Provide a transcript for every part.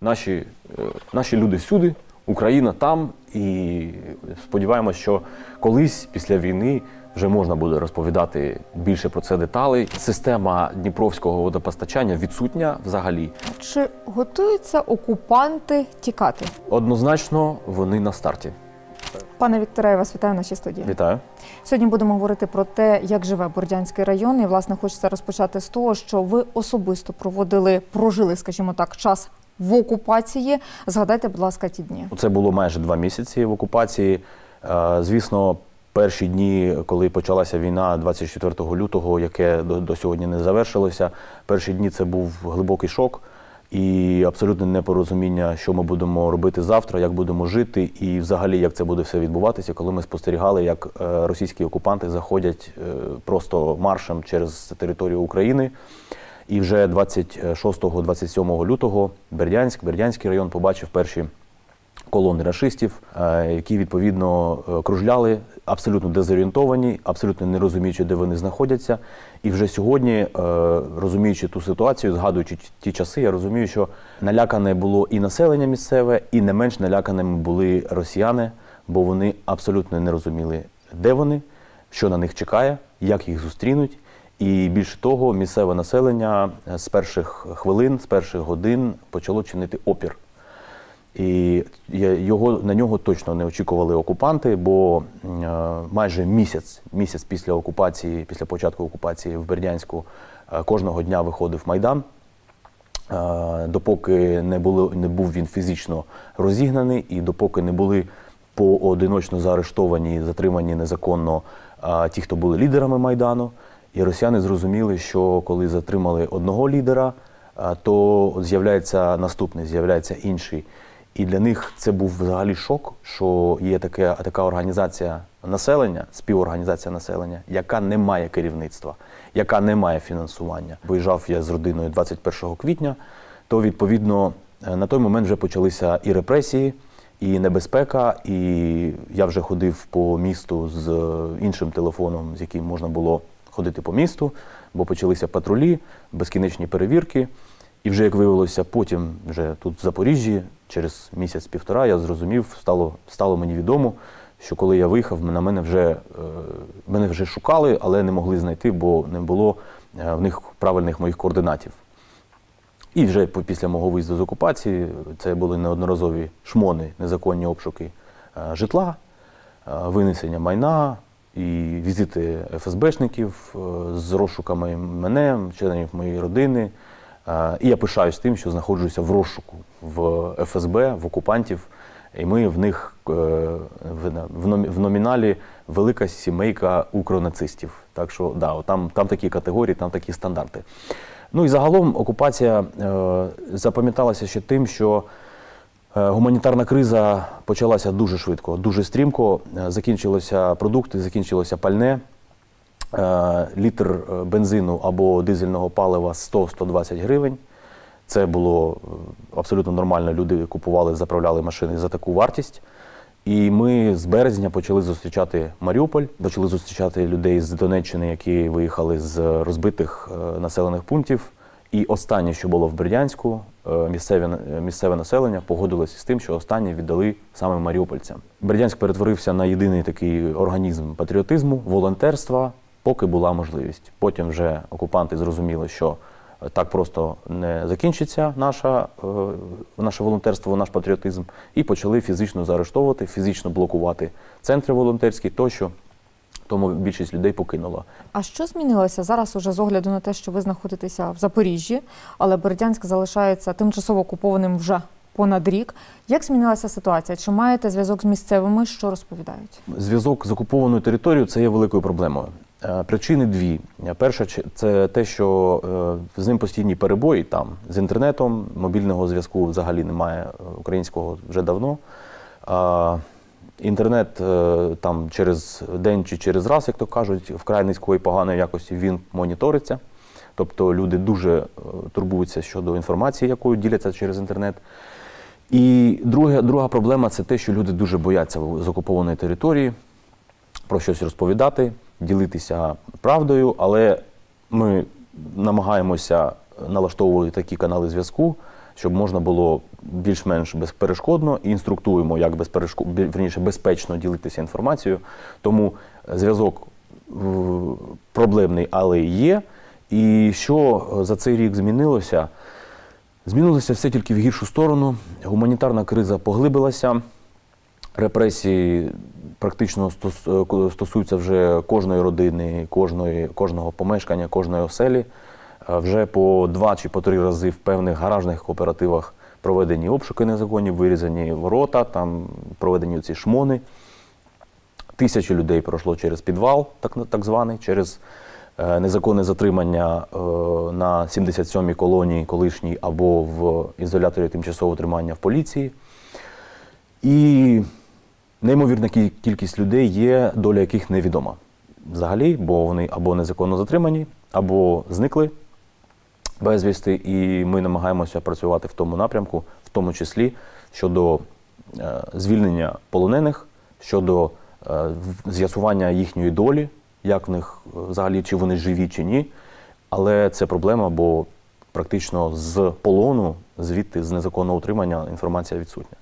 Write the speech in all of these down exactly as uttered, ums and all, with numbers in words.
наші, наші люди всюди, Україна там, і сподіваємось, що колись після війни вже можна буде розповідати більше про це деталей. Система Дніпровського водопостачання відсутня взагалі. Чи готуються окупанти тікати? Однозначно, вони на старті. Пане Вікторе, я вас вітаю в нашій студії. Вітаю. Сьогодні будемо говорити про те, як живе Бердянський район. І, власне, хочеться розпочати з того, що ви особисто проводили, прожили, скажімо так, час в окупації. Згадайте, будь ласка, ті дні. Це було майже два місяці в окупації. Звісно, перші дні, коли почалася війна двадцять четвертого лютого, яке до, до сьогодні не завершилося, перші дні це був глибокий шок і абсолютне непорозуміння, що ми будемо робити завтра, як будемо жити і взагалі, як це буде все відбуватися, коли ми спостерігали, як російські окупанти заходять просто маршем через територію України. І вже двадцять шостого — двадцять сьомого лютого Бердянськ, Бердянський район побачив перші колони рашистів, які, відповідно, кружляли, абсолютно дезорієнтовані, абсолютно не розуміючи, де вони знаходяться. І вже сьогодні, розуміючи ту ситуацію, згадуючи ті часи, я розумію, що налякане було і населення місцеве, і не менш наляканими були росіяни, бо вони абсолютно не розуміли, де вони, що на них чекає, як їх зустрінуть. І більше того, місцеве населення з перших хвилин, з перших годин почало чинити опір. І його, на нього точно не очікували окупанти, бо майже місяць, місяць після окупації, після початку окупації в Бердянську кожного дня виходив Майдан. Допоки не, було, не був він фізично розігнаний і допоки не були поодиночно заарештовані, затримані незаконно ті, хто були лідерами Майдану. І росіяни зрозуміли, що коли затримали одного лідера, то з'являється наступний, з'являється інший. І для них це був взагалі шок, що є така, така організація населення, співорганізація населення, яка не має керівництва, яка не має фінансування. Виїжджав я з родиною двадцять першого квітня, то, відповідно, на той момент вже почалися і репресії, і небезпека, і я вже ходив по місту з іншим телефоном, з яким можна було ходити по місту, бо почалися патрулі, безкінечні перевірки. І вже, як виявилося, потім, вже тут в Запоріжжі, через місяць-півтора, я зрозумів, стало, стало мені відомо, що коли я виїхав, на мене вже, е, мене вже шукали, але не могли знайти, бо не було в них правильних моїх координатів. І вже після мого виїзду з окупації, це були неодноразові шмони, незаконні обшуки е, житла, е, винесення майна, і візити еф ес бешників з розшуками мене, членів моєї родини. І я пишаюсь тим, що знаходжуся в розшуку в еф ес бе, в окупантів. І ми в них в номіналі велика сімейка укронацистів. Так що, да, там, там такі категорії, там такі стандарти. Ну і загалом окупація запам'яталася ще тим, що гуманітарна криза почалася дуже швидко, дуже стрімко. Закінчилися продукти, закінчилося пальне. Літр бензину або дизельного палива сто — сто двадцять гривень. Це було абсолютно нормально. Люди купували, заправляли машини за таку вартість. І ми з березня почали зустрічати Маріуполь, почали зустрічати людей з Донеччини, які виїхали з розбитих населених пунктів. І останнє, що було в Бердянську, місцеве, місцеве населення погодилося з тим, що останнє віддали саме маріупольцям. Бердянськ перетворився на єдиний такий організм патріотизму, волонтерства, поки була можливість. Потім вже окупанти зрозуміли, що так просто не закінчиться наша, наше волонтерство, наш патріотизм, і почали фізично заарештовувати, фізично блокувати центри волонтерські тощо. Тому більшість людей покинула. А що змінилося зараз уже з огляду на те, що ви знаходитеся в Запоріжжі, але Бердянськ залишається тимчасово окупованим вже понад рік? Як змінилася ситуація? Чи маєте зв'язок з місцевими? Що розповідають? Зв'язок з окупованою територією – це є великою проблемою. Причини дві. Перша – це те, що з ним постійні перебої там, з інтернетом, мобільного зв'язку взагалі немає українського вже давно. Інтернет там через день чи через раз, як то кажуть, вкрай низької поганої якості він моніториться. Тобто люди дуже турбуються щодо інформації, якою діляться через інтернет. І друга, друга проблема – це те, що люди дуже бояться з окупованої території про щось розповідати, ділитися правдою, але ми намагаємося налаштовувати такі канали зв'язку, щоб можна було більш-менш безперешкодно, і інструктуємо, як безперешкод... верніше, безпечно ділитися інформацією. Тому зв'язок проблемний, але є. І що за цей рік змінилося? Змінилося все тільки в гіршу сторону. Гуманітарна криза поглибилася, репресії практично стосуються вже кожної родини, кожної, кожного помешкання, кожної оселі. Вже по два чи по три рази в певних гаражних кооперативах проведені обшуки незаконні, вирізані ворота, там проведені ці шмони. Тисячі людей пройшло через підвал, так, так званий, через е, незаконне затримання е, на сімдесят сьомій колонії колишній або в ізоляторі тимчасового тримання в поліції. І неймовірна кількість людей є, доля яких невідома взагалі, бо вони або незаконно затримані, або зникли безвісти, і ми намагаємося працювати в тому напрямку, в тому числі щодо е, звільнення полонених, щодо е, з'ясування їхньої долі, як в них взагалі, чи вони живі, чи ні. Але це проблема, бо практично з полону, звідти, з незаконного утримання, інформація відсутня.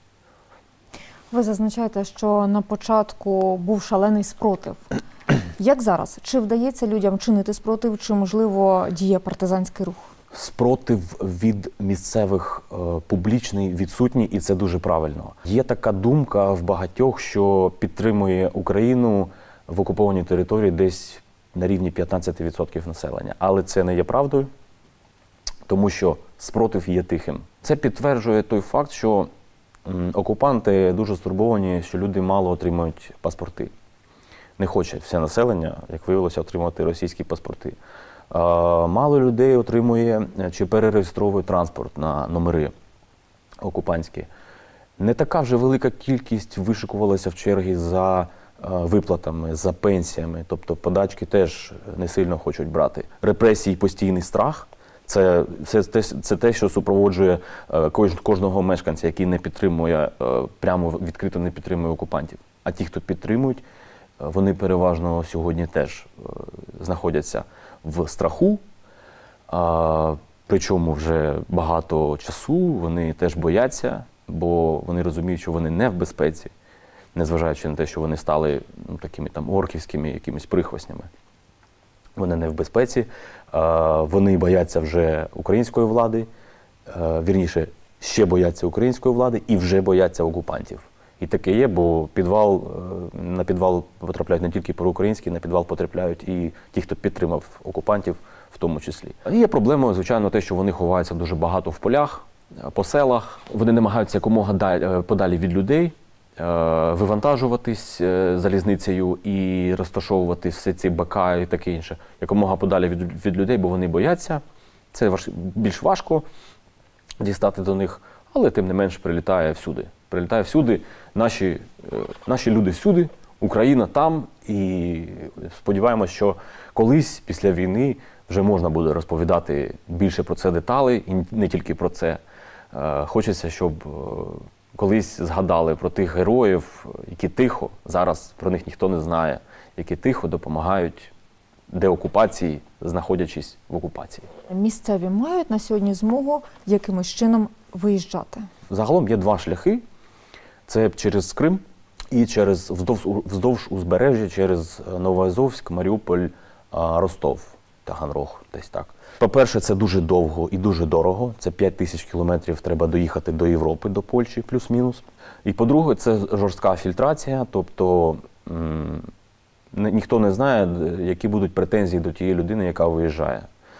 Ви зазначаєте, що на початку був шалений спротив. Як зараз? Чи вдається людям чинити спротив, чи, можливо, діє партизанський рух? Спротив від місцевих е, публічний, відсутній, і це дуже правильно. Є така думка в багатьох, що підтримує Україну в окупованій території десь на рівні п'ятнадцять відсотків населення. Але це не є правдою, тому що спротив є тихим. Це підтверджує той факт, що м, окупанти дуже стурбовані, що люди мало отримують паспорти. Не хоче все населення, як виявилося, отримати російські паспорти. Мало людей отримує чи перереєстровує транспорт на номери окупантські. Не така вже велика кількість вишикувалася в черги за виплатами, за пенсіями. Тобто подачки теж не сильно хочуть брати. Репресії, постійний страх – це, це, це, це те, що супроводжує кожного мешканця, який не підтримує, прямо відкрито не підтримує окупантів. А ті, хто підтримують, вони переважно сьогодні теж знаходяться в страху, а, причому вже багато часу, вони теж бояться, бо вони розуміють, що вони не в безпеці, незважаючи на те, що вони стали ну, такими там орківськими якимись прихвостнями. Вони не в безпеці, а, вони бояться вже української влади, а, вірніше, ще бояться української влади і вже бояться окупантів. І таке є, бо підвал, на підвал потрапляють не тільки проукраїнські, на підвал потрапляють і ті, хто підтримав окупантів в тому числі. І є проблемою, звичайно, те, що вони ховаються дуже багато в полях, по селах. Вони намагаються якомога подалі від людей, вивантажуватись залізницею і розташовувати всі ці БК і таке інше. Якомога подалі від, від людей, бо вони бояться. Це важ, більш важко дістати до них, але тим не менш прилітає всюди. Прилітає всюди, наші, наші люди всюди, Україна там, і сподіваємося, що колись після війни вже можна буде розповідати більше про це деталей, і не тільки про це. Хочеться, щоб колись згадали про тих героїв, які тихо, зараз про них ніхто не знає, які тихо допомагають деокупації, знаходячись в окупації. Місцеві мають на сьогодні змогу якимось чином виїжджати? Загалом є два шляхи. Це через Крим і через вздовж, вздовж узбережжя, через Новоазовськ, Маріуполь, Ростов, Таганрог, десь так. По-перше, це дуже довго і дуже дорого. Це п'ять тисяч кілометрів треба доїхати до Європи, до Польщі, плюс-мінус. І по-друге, це жорстка фільтрація, тобто м- ніхто не знає, які будуть претензії до тієї людини, яка виїжджає.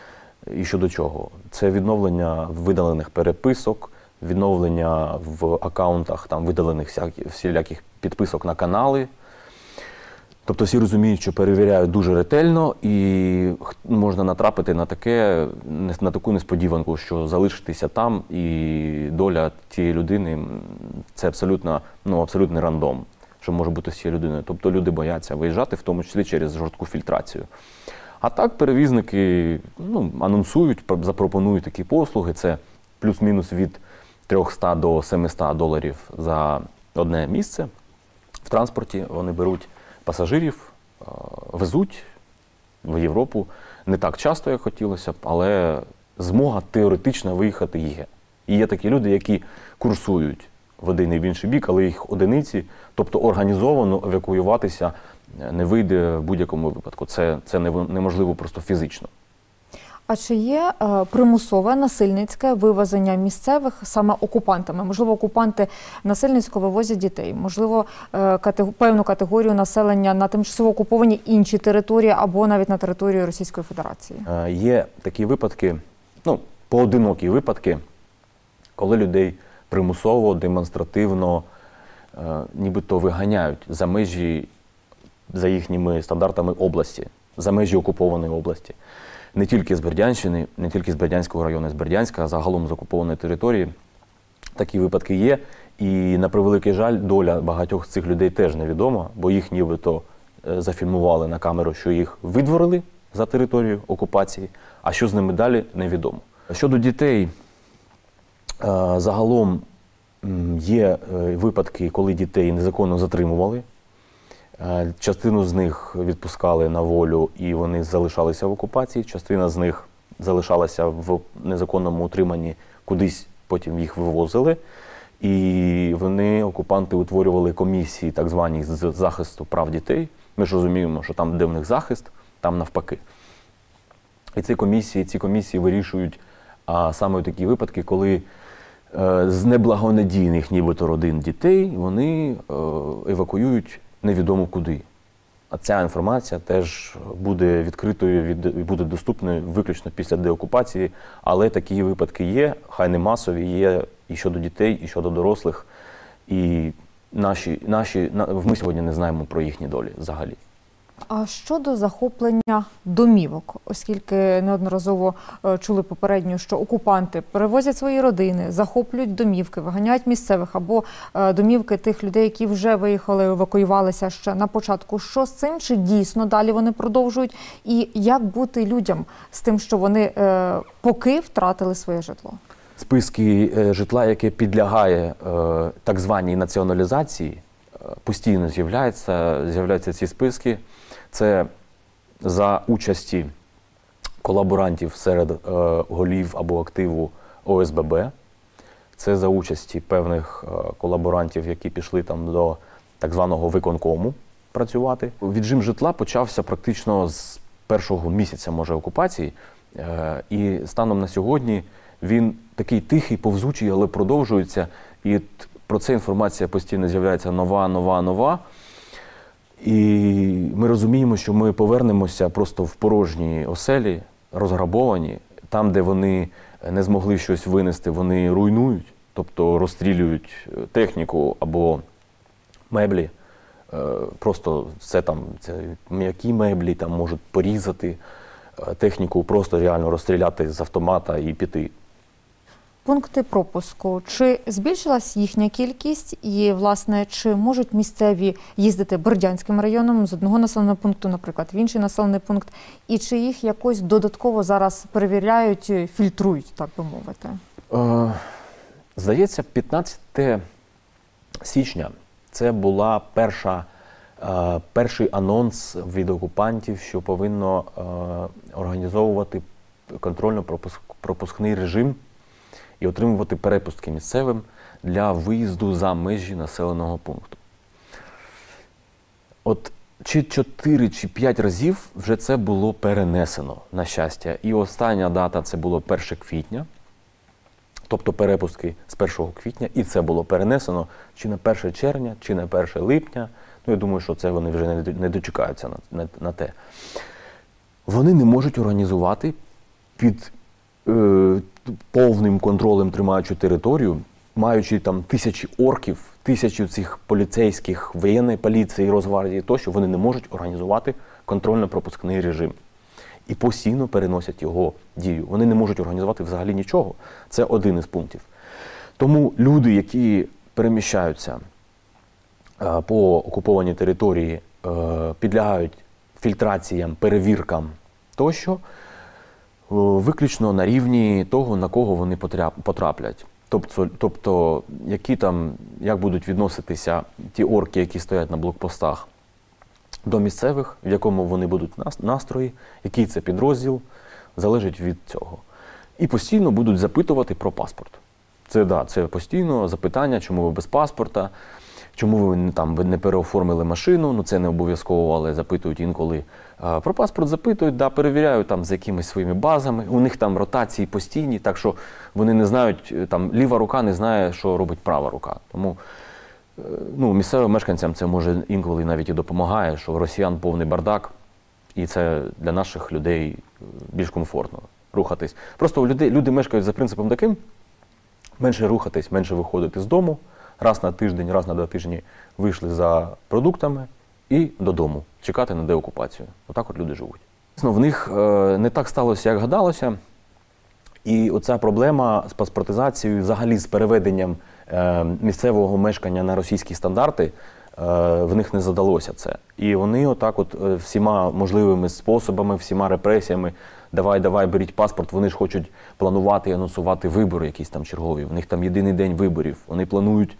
І щодо чого? Це відновлення видалених переписок, відновлення в акаунтах там видалених всякі, всіляких підписок на канали. Тобто всі розуміють, що перевіряють дуже ретельно і можна натрапити на таке, на таку несподіванку, що залишитися там і доля тієї людини – це абсолютно, ну, абсолютний рандом, що може бути з цією людиною. Тобто люди бояться виїжджати, в тому числі через жорстку фільтрацію. А так перевізники ну, анонсують, запропонують такі послуги, це плюс-мінус від триста до семисот доларів за одне місце в транспорті. Вони беруть пасажирів, везуть в Європу. Не так часто, як хотілося б, але змога теоретично виїхати є. І є такі люди, які курсують в один і в інший бік, але їх одиниці, тобто організовано евакуюватися не вийде в будь-якому випадку. Це, це неможливо просто фізично. А чи є е, примусове насильницьке вивезення місцевих саме окупантами? Можливо, окупанти насильницько вивозять дітей, можливо, е, катего, певну категорію населення на тимчасово окуповані інші території або навіть на території Російської Федерації? Е, є такі випадки, ну, поодинокі випадки, коли людей примусово, демонстративно, е, нібито виганяють за межі, за їхніми стандартами області, за межі окупованої області. Не тільки з Бердянщини, не тільки з Бердянського району, з Бердянська, а загалом з окупованої території. Такі випадки є. І, на превеликий жаль, доля багатьох цих людей теж невідома, бо їх нібито зафільмували на камеру, що їх видворили за територію окупації, а що з ними далі, невідомо. Щодо дітей, загалом є випадки, коли дітей незаконно затримували. Частину з них відпускали на волю і вони залишалися в окупації, частина з них залишалася в незаконному утриманні, кудись потім їх вивозили. І вони, окупанти, утворювали комісії так звані з захисту прав дітей. Ми ж розуміємо, що там, де в них захист, там навпаки. І ці комісії, ці комісії вирішують а, саме такі випадки, коли е, з неблагонадійних нібито родин дітей вони е, евакуюють невідомо куди. А ця інформація теж буде відкритою і буде доступною виключно після деокупації, але такі випадки є, хай не масові, є і щодо дітей, і щодо дорослих. І наші, наші, ми сьогодні не знаємо про їхні долі взагалі. А щодо захоплення домівок, оскільки неодноразово чули попередньо, що окупанти перевозять свої родини, захоплюють домівки, виганяють місцевих або домівки тих людей, які вже виїхали, евакуювалися ще на початку. Що з цим? Чи дійсно далі вони продовжують? І як бути людям з тим, що вони поки втратили своє житло? Списки житла, яке підлягає так званій націоналізації, постійно з'являються, з'являються ці списки. Це за участі колаборантів серед е, голів або активу О С Б Б. Це за участі певних е, колаборантів, які пішли там до так званого виконкому працювати. Віджим житла почався практично з першого місяця, може, окупації. Е, і станом на сьогодні він такий тихий, повзучий, але продовжується. І про це інформація постійно з'являється нова, нова, нова. І ми розуміємо, що ми повернемося просто в порожні оселі, розграбовані. Там, де вони не змогли щось винести, вони руйнують, тобто розстрілюють техніку або меблі. Просто це там, це м'які меблі, там можуть порізати техніку, просто реально розстріляти з автомата і піти. Пункти пропуску. Чи збільшилась їхня кількість і, власне, чи можуть місцеві їздити Бердянським районом з одного населеного пункту, наприклад, в інший населений пункт? І чи їх якось додатково зараз перевіряють, фільтрують, так би мовити? Е, здається, п'ятнадцятого січня це була перша, е, перший анонс від окупантів, що повинно е, організовувати контрольно-пропускний режим і отримувати перепустки місцевим для виїзду за межі населеного пункту. От чи чотири, чи п'ять разів вже це було перенесено, на щастя. І остання дата – це було перше квітня, тобто перепустки з першого квітня, і це було перенесено чи на перше червня, чи на перше липня. Ну, я думаю, що це вони вже не дочекаються на, на, на те. Вони не можуть організувати під е, повним контролем, тримаючи територію, маючи там тисячі орків, тисячі цих поліцейських, воєнної поліції, Росгвардії тощо, вони не можуть організувати контрольно-пропускний режим. І постійно переносять його дію. Вони не можуть організувати взагалі нічого. Це один із пунктів. Тому люди, які переміщаються е, по окупованій території, е, підлягають фільтраціям, перевіркам тощо, виключно на рівні того, на кого вони потраплять. Тобто, тобто які там, як будуть відноситися ті орки, які стоять на блокпостах, до місцевих, в якому вони будуть настрої, який це підрозділ, залежить від цього. І постійно будуть запитувати про паспорт. Це, да, це постійно запитання, чому ви без паспорта, чому ви там не переоформили машину, ну це не обов'язково, але запитують інколи. А, про паспорт запитують, да, перевіряють там за якимись своїми базами. У них там ротації постійні, так що вони не знають, там ліва рука не знає, що робить права рука. Тому ну, місцевим мешканцям це може інколи навіть і допомагає, що росіян повний бардак, і це для наших людей більш комфортно рухатись. Просто люди, люди мешкають за принципом таким: менше рухатись, менше виходити з дому, раз на тиждень, раз на два тижні вийшли за продуктами і додому, чекати на деокупацію. Отак от люди живуть. В них не так сталося, як гадалося, і оця проблема з паспортизацією, взагалі з переведенням місцевого мешкання на російські стандарти, в них не задалося це. І вони отак от всіма можливими способами, всіма репресіями, давай, давай, беріть паспорт, вони ж хочуть планувати і анонсувати вибори якісь там чергові. В них там єдиний день виборів. Вони планують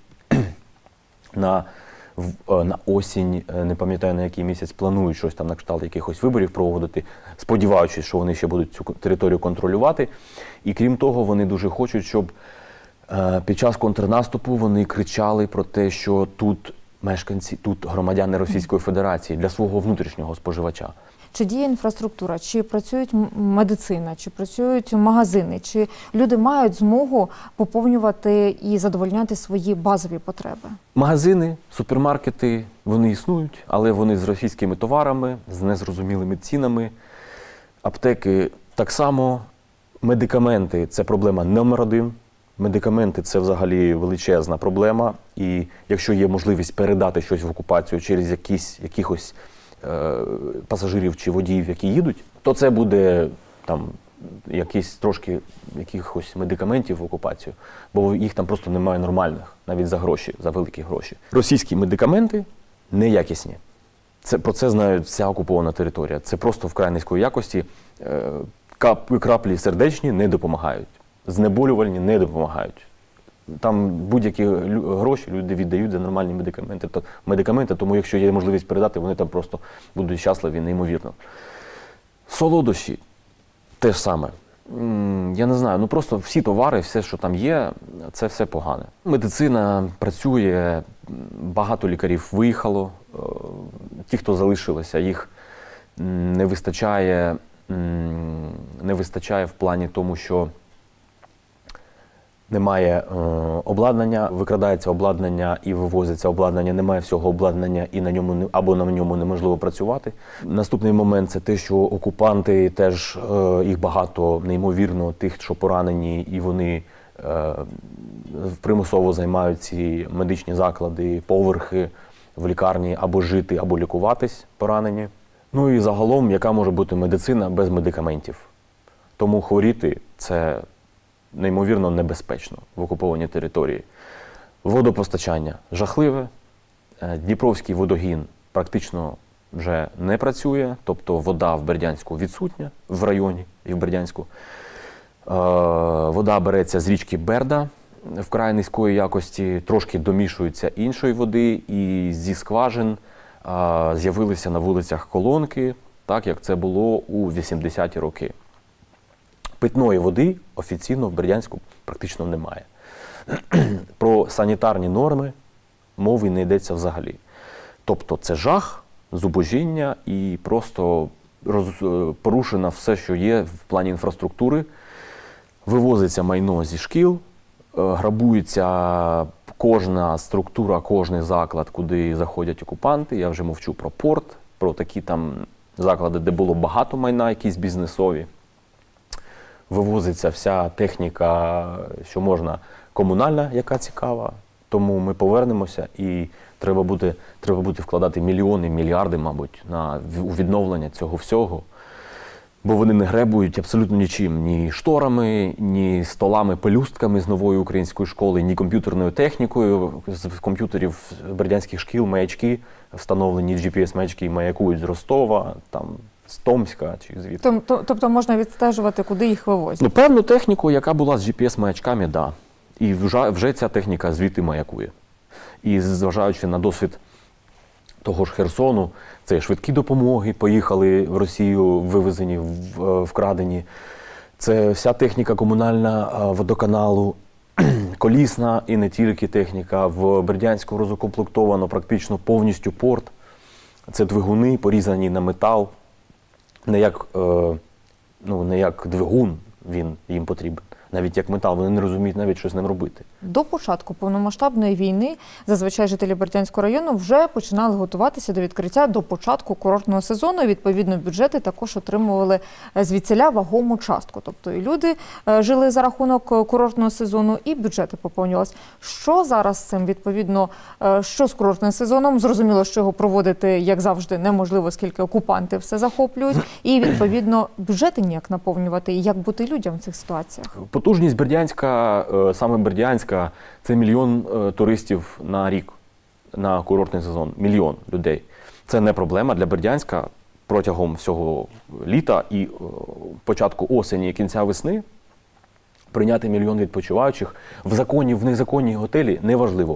на, на осінь, не пам'ятаю на який місяць, планують щось там на кшталт якихось виборів проводити, сподіваючись, що вони ще будуть цю територію контролювати. І крім того, вони дуже хочуть, щоб під час контрнаступу вони кричали про те, що тут мешканці, тут громадяни Російської Федерації для свого внутрішнього споживача. Чи діє інфраструктура, чи працюють медицина, чи працюють магазини, чи люди мають змогу поповнювати і задовольняти свої базові потреби? Магазини, супермаркети, вони існують, але вони з російськими товарами, з незрозумілими цінами. Аптеки так само. Медикаменти – це проблема номер один. Медикаменти – це взагалі величезна проблема. І якщо є можливість передати щось в окупацію через якісь, якихось е, пасажирів чи водіїв, які їдуть, то це буде там якісь трошки якихось медикаментів в окупацію, бо їх там просто немає нормальних, навіть за гроші, за великі гроші. Російські медикаменти неякісні. Це, про це знає вся окупована територія. Це просто вкрай низької якості. Е, кап, краплі сердечні не допомагають. Знеболювальні не допомагають. Там будь-які гроші люди віддають за нормальні медикаменти. То, медикаменти, тому якщо є можливість передати, вони там просто будуть щасливі, неймовірно. Солодощі те ж саме. Я не знаю, ну просто всі товари, все, що там є, це все погане. Медицина працює, багато лікарів виїхало. Ті, хто залишилися, їх не вистачає, не вистачає в плані тому, що немає е, обладнання, викрадається обладнання і вивозиться обладнання, немає всього обладнання і на ньому не, або на ньому неможливо працювати. Наступний момент – це те, що окупанти теж, е, їх багато, неймовірно, тих, що поранені, і вони е, примусово займають ці медичні заклади, поверхи в лікарні або жити, або лікуватись поранені. Ну і загалом, яка може бути медицина без медикаментів. Тому хворіти – це неймовірно небезпечно в окупованій території. Водопостачання жахливе. Дніпровський водогін практично вже не працює, тобто вода в Бердянську відсутня, в районі і в Бердянську. Вода береться з річки Берда вкрай низької якості, трошки домішується іншої води, і зі скважин з'явилися на вулицях колонки, так як це було у вісімдесяті роки. Питної води офіційно в Бердянську практично немає. Про санітарні норми мови не йдеться взагалі. Тобто це жах, зубожіння і просто роз... порушено все, що є в плані інфраструктури. Вивозиться майно зі шкіл, грабується кожна структура, кожний заклад, куди заходять окупанти. Я вже мовчу про порт, про такі там заклади, де було багато майна, якісь бізнесові. Вивозиться вся техніка, що можна, комунальна, яка цікава. Тому ми повернемося і треба буде, треба буде вкладати мільйони, мільярди, мабуть, на відновлення цього всього. Бо вони не гребують абсолютно нічим. Ні шторами, ні столами, пелюстками з нової української школи, ні комп'ютерною технікою. З комп'ютерів бердянських шкіл маячки встановлені, джі пі ес-маячки маякують з Ростова, там, з Томська чи звідки. Тобто можна відстежувати, куди їх вивозять? Ну, певну техніку, яка була з джі пі ес-маячками, так. Да. І вже, вже ця техніка звідти маякує. І зважаючи на досвід того ж Херсону, це швидкі допомоги, поїхали в Росію, вивезені, вкрадені. Це вся техніка комунальна водоканалу, колісна і не тільки техніка. В Бердянську розукомплектовано практично повністю порт. Це двигуни, порізані на метал. Не як, е, ну, не як двигун він їм потрібен. Навіть як метал, вони не розуміють навіть, що з ним робити. До початку повномасштабної війни зазвичай жителі Бердянського району вже починали готуватися до відкриття до початку курортного сезону. І, відповідно, бюджети також отримували звідсіля вагому частку. Тобто і люди жили за рахунок курортного сезону, і бюджети поповнювалися. Що зараз з цим, відповідно, що з курортним сезоном? Зрозуміло, що його проводити, як завжди, неможливо, скільки окупанти все захоплюють. І, відповідно, бюджети ніяк наповнювати. І як бути людям в цих ситуаціях? Потужність Бердянська, саме Бердянська, це мільйон туристів на рік, на курортний сезон. Мільйон людей. Це не проблема для Бердянська протягом всього літа і початку осені і кінця весни. Прийняти мільйон відпочиваючих в законі, в незаконній готелі неважливо.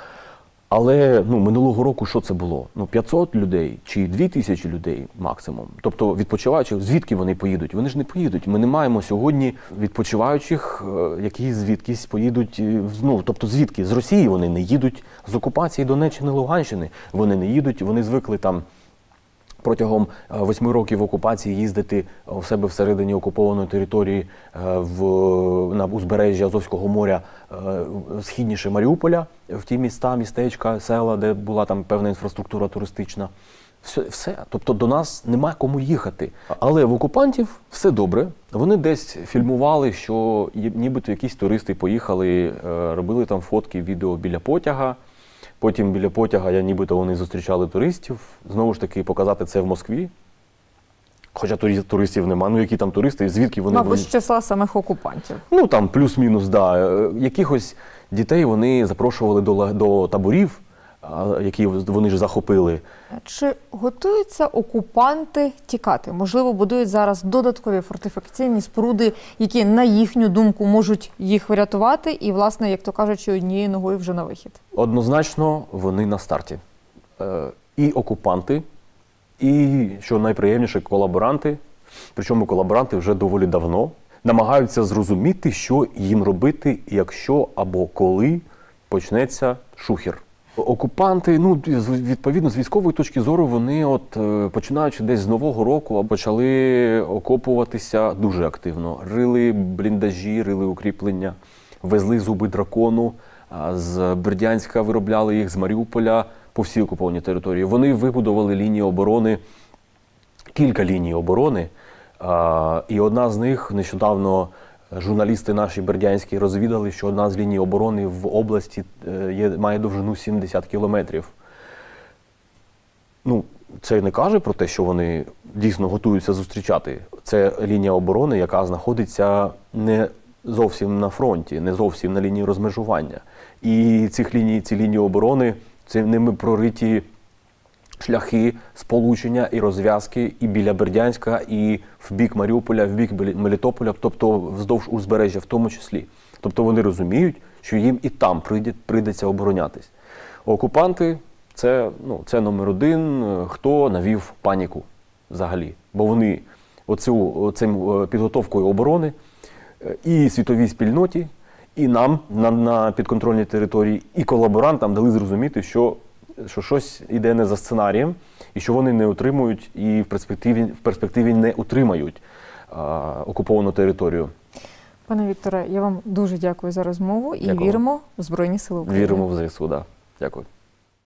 Але ну, минулого року що це було? Ну, п'ятсот людей чи дві тисячі людей максимум. Тобто відпочиваючих, звідки вони поїдуть? Вони ж не поїдуть. Ми не маємо сьогодні відпочиваючих, які звідкись поїдуть. Ну, тобто звідки? З Росії вони не їдуть, з окупації Донеччини, Луганщини вони не їдуть, вони звикли там протягом восьми років окупації їздити у себе всередині окупованої території в, на узбережжі Азовського моря, східніше Маріуполя, в ті міста, містечка, села, де була там певна інфраструктура туристична. Все, все. Тобто до нас нема кому їхати. Але в окупантів все добре. Вони десь фільмували, що нібито якісь туристи поїхали, робили там фотки, відео біля потяга. Потім біля потяга, я нібито вони зустрічали туристів. Знову ж таки, показати це в Москві. Хоча туристів нема. Ну, які там туристи, звідки вони... Мабуть, з числа самих окупантів. Ну, там плюс-мінус, да. Якихось дітей вони запрошували до, до таборів, які вони ж захопили. Чи готуються окупанти тікати? Можливо, будують зараз додаткові фортифікаційні споруди, які, на їхню думку, можуть їх врятувати і, власне, як то кажучи, однією ногою вже на вихід? Однозначно, вони на старті. І окупанти, і, що найприємніше, колаборанти, причому колаборанти вже доволі давно, намагаються зрозуміти, що їм робити, якщо або коли почнеться шухер. Окупанти, ну, відповідно, з військової точки зору, вони, от, починаючи десь з Нового року, почали окопуватися дуже активно. Рили бліндажі, рили укріплення, везли зуби дракону, з Бердянська виробляли їх, з Маріуполя, по всій окупованій території. Вони вибудували лінії оборони, кілька ліній оборони, і одна з них нещодавно журналісти наші бердянські розвідали, що одна з ліній оборони в області є, має довжину сімдесят кілометрів. Ну, це не каже про те, що вони дійсно готуються зустрічати. Це лінія оборони, яка знаходиться не зовсім на фронті, не зовсім на лінії розмежування. І цих ліній, ці лінії оборони, це ними прориті шляхи сполучення і розв'язки і біля Бердянська, і в бік Маріуполя, в бік Мелітополя, тобто вздовж узбережжя в тому числі. Тобто вони розуміють, що їм і там прийде, прийдеться оборонятись. Окупанти – це, ну, це номер один, хто навів паніку взагалі. Бо вони оцю, оцим підготовкою оборони і світовій спільноті, і нам на, на підконтрольній території, і колаборантам дали зрозуміти, що що щось йде не за сценарієм, і що вони не отримують, і в перспективі, в перспективі не утримають а, окуповану територію. Пане Вікторе, я вам дуже дякую за розмову і Дякую. Віримо в Збройні Сили України. Віримо в ЗСУ, да. Дякую.